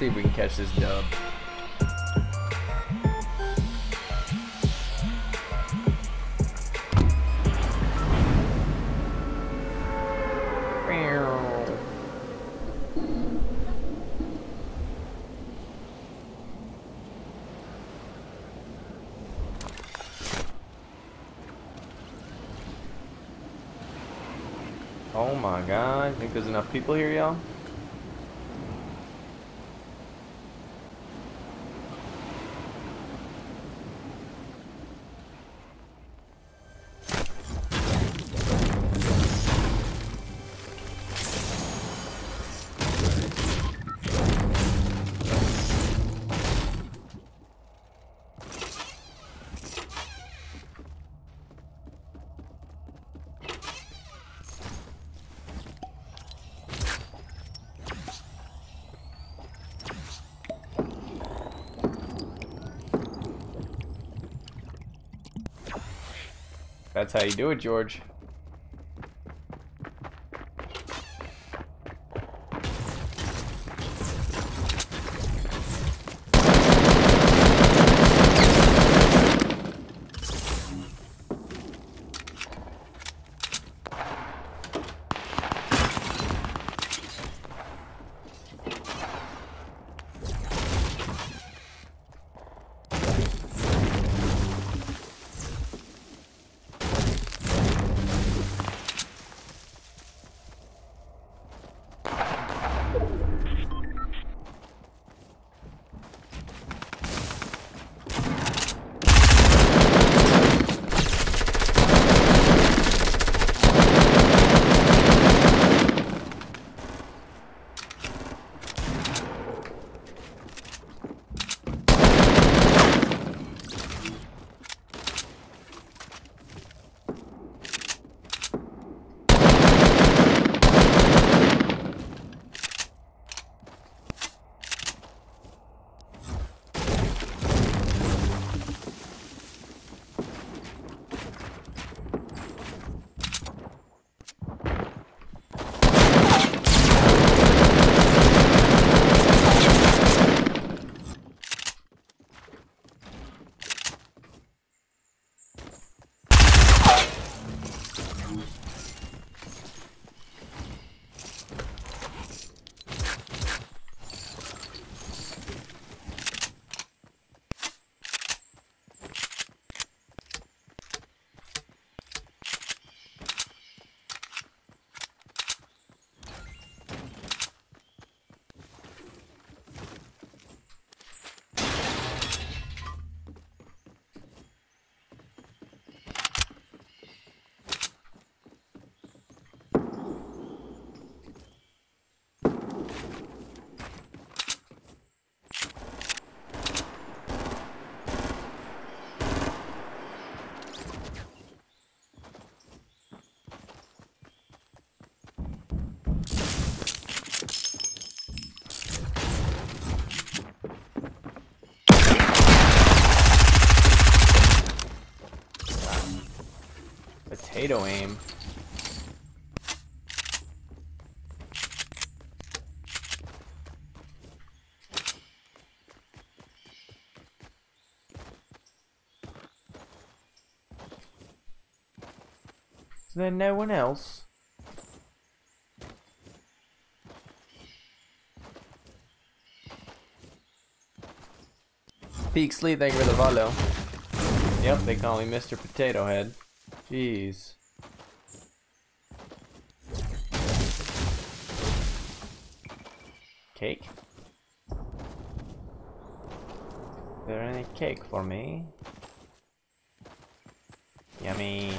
see if we can catch this dub. Oh my god, think there's enough people here, y'all? That's how you do it, George. Potato aim. Is there no one else? Peak Sleep, thank you for the follow. Yep, they call me Mr. Potato Head. Jeez. Cake? Is there any cake for me? Yummy.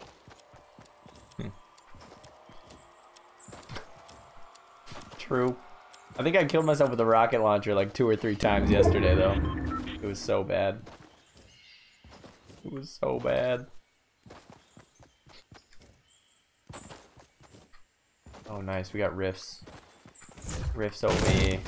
True. I think I killed myself with a rocket launcher like 2 or 3 times yesterday, though. It was so bad. It was so bad. Oh, nice. We got rifts. Rifts OB.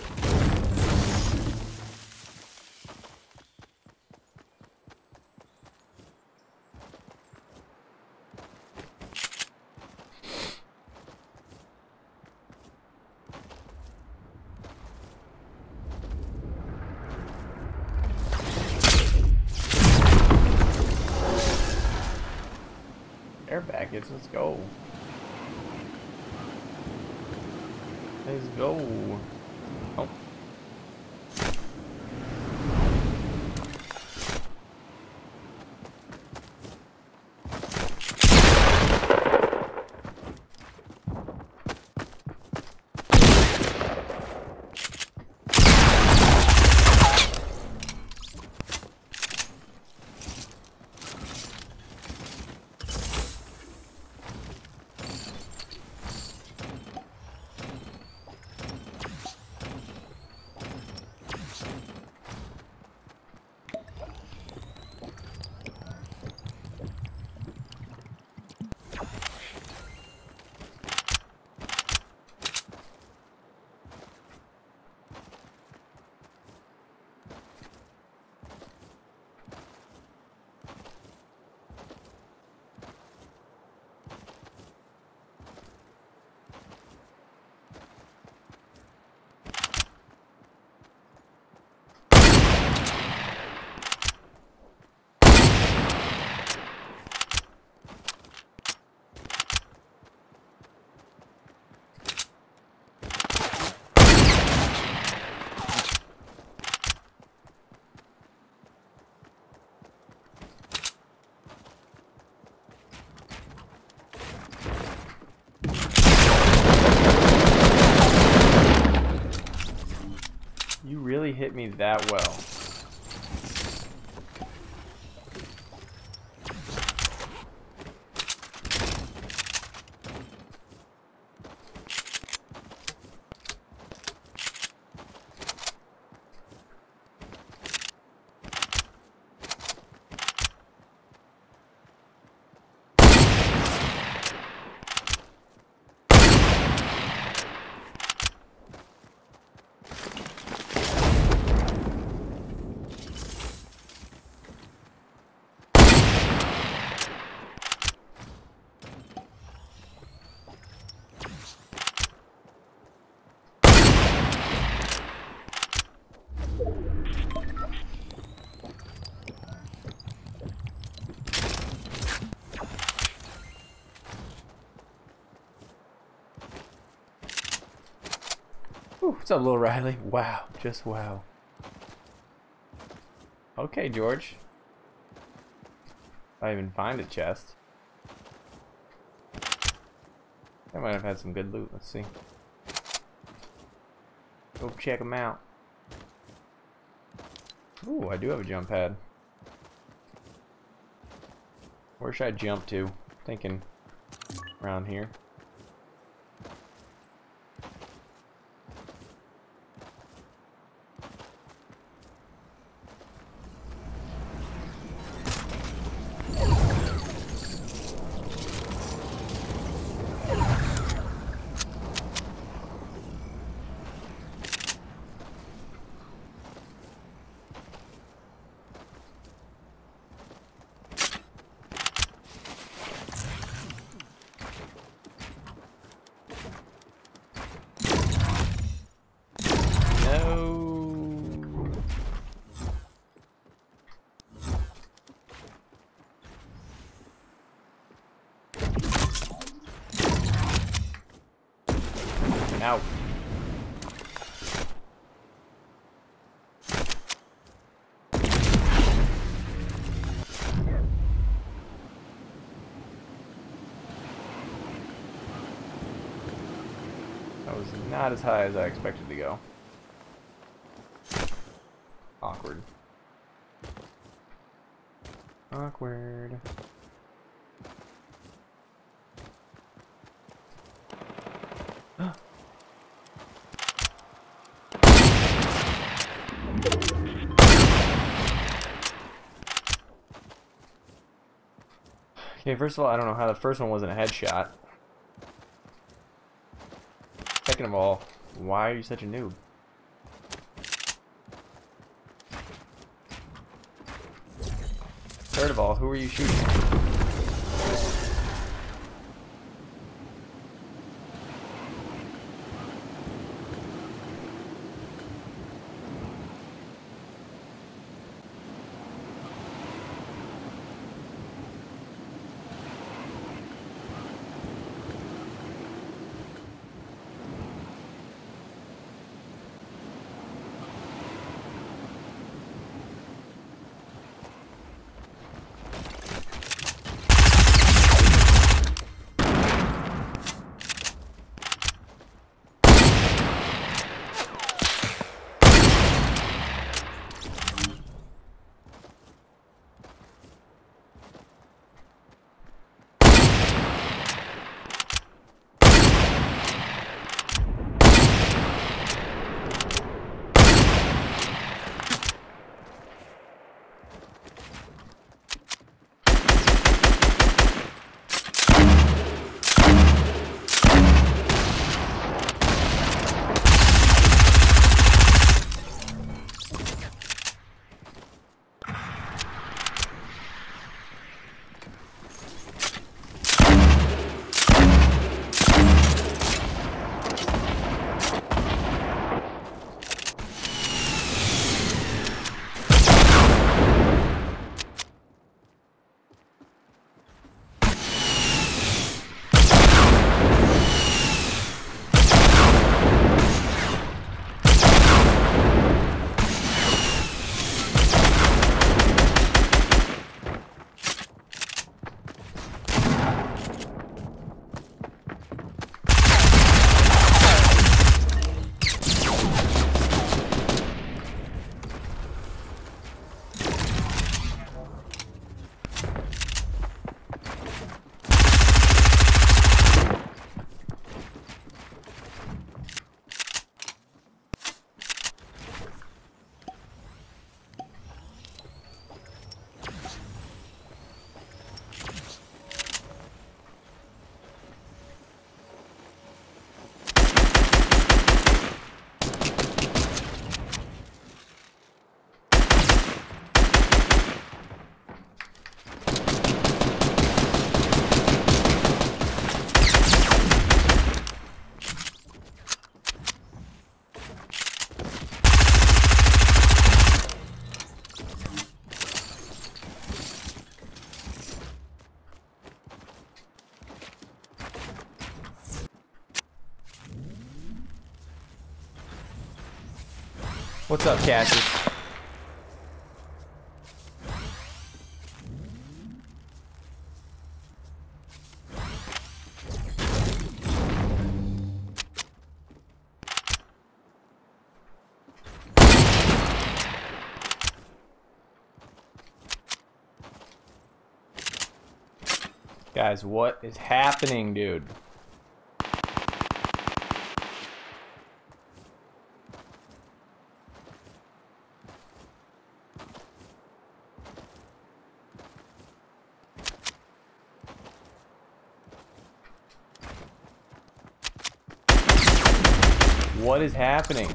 Air packets, let's go. Let's go. Oh. You really hit me that well. Ooh, what's up, little Riley? Wow, just wow. Okay, George. If I even find a chest. I might have had some good loot. Let's see. Go check them out. Ooh, I do have a jump pad. Where should I jump to? Thinking around here. Ow. That was not as high as I expected to go. Awkward. Awkward. Okay, first of all, I don't know how the first one wasn't a headshot. Second of all, why are you such a noob? Third of all, who are you shooting? What's up, Cassius? Guys, what is happening, dude? What is happening?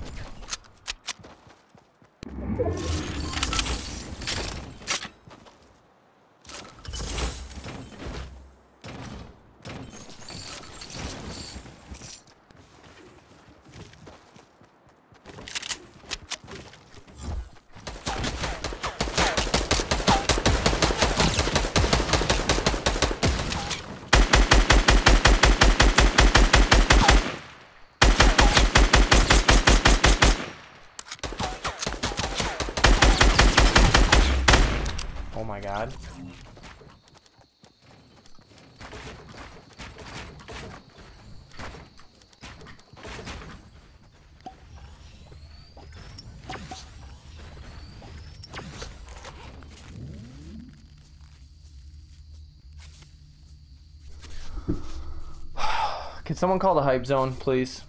Oh my god. Can someone call the hype zone, please?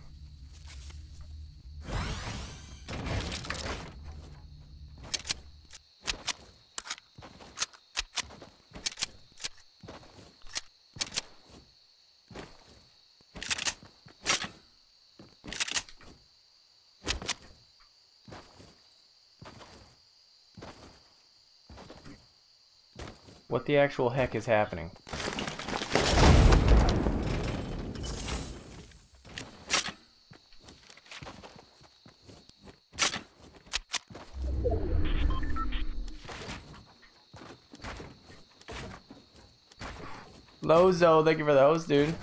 What the actual heck is happening? Lozo, thank you for the host, dude.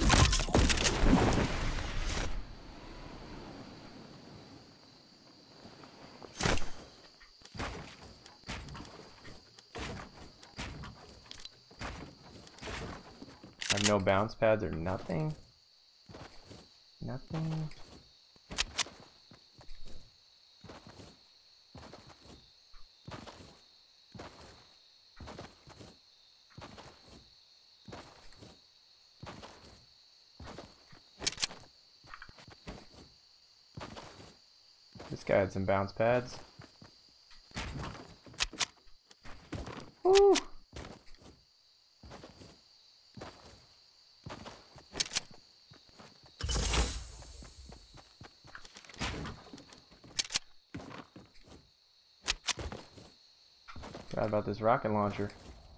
I have no bounce pads or nothing. Nothing. This guy had some bounce pads. Woo! Forgot about this rocket launcher.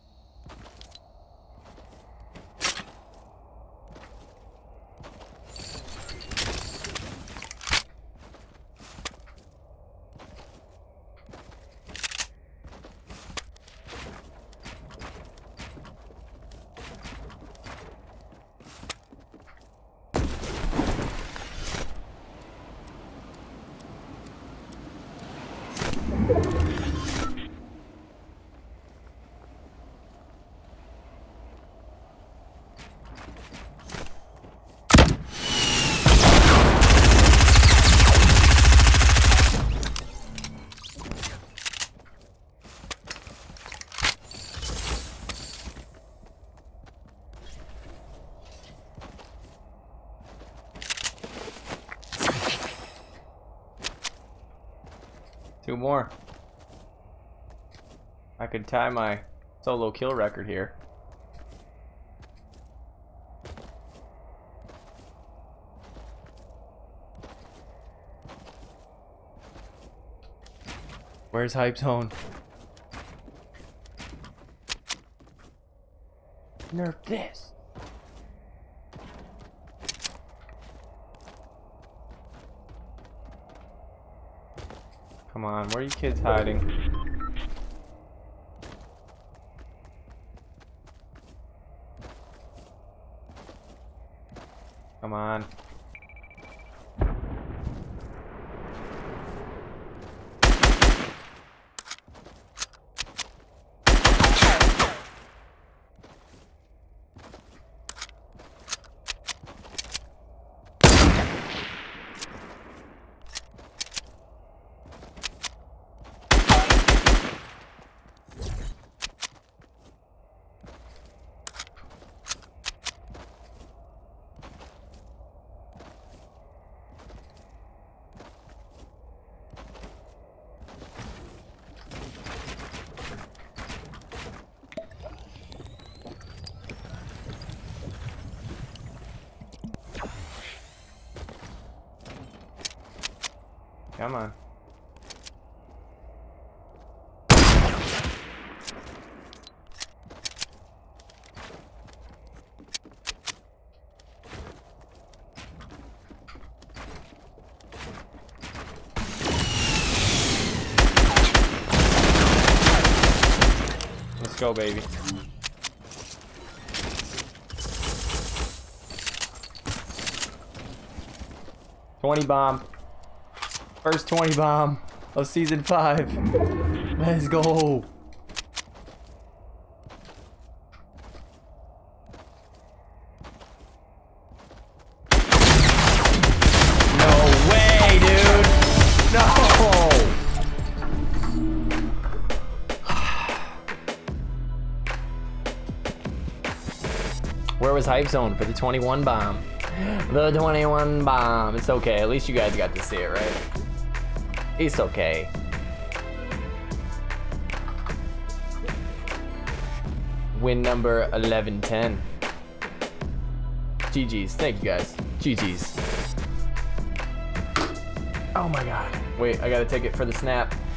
Two more. I could tie my solo kill record here. Where's Hype Zone? Nerf this. Come on, where are you kids hiding? Come on. Come on. Let's go, baby. $20 bomb. First 20 bomb of season 5. Let's go. No way, dude. No. Where was Hype Zone for the 21 bomb? The 21 bomb. It's okay. At least you guys got to see it, right? It's okay. Win number 1110. GG's. Thank you guys. GG's. Oh my god. Wait, I gotta take it for the snap.